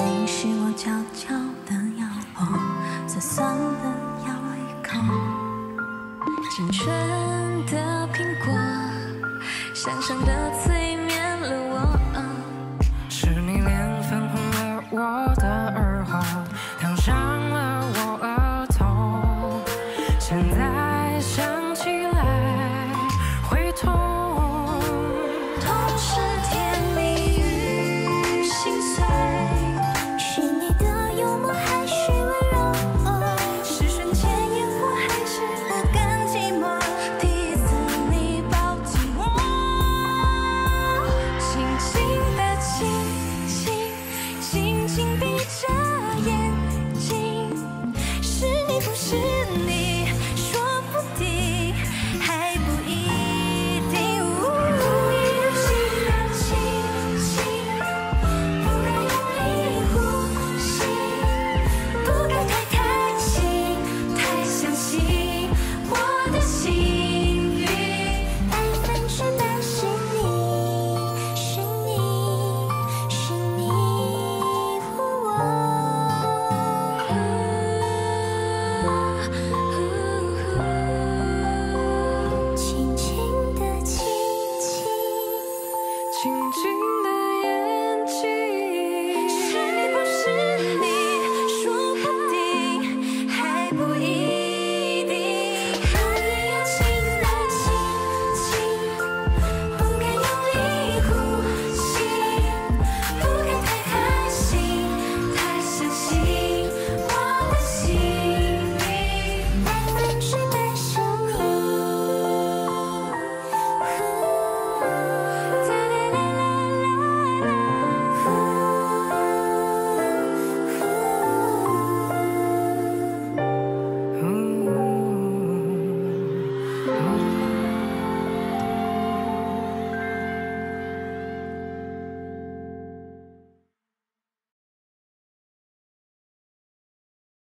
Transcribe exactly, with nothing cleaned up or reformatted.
你是我悄悄的咬破，酸酸的咬一口。青春的苹果，香香的催眠了我。 是你脸粉红了我的耳后，烫伤了我额头。现在想起来会痛。 痛是甜蜜与心碎，是你的幽默还是温柔？是瞬间烟火还是不甘寂寞？第一次你抱紧我，轻轻的亲亲，轻轻地。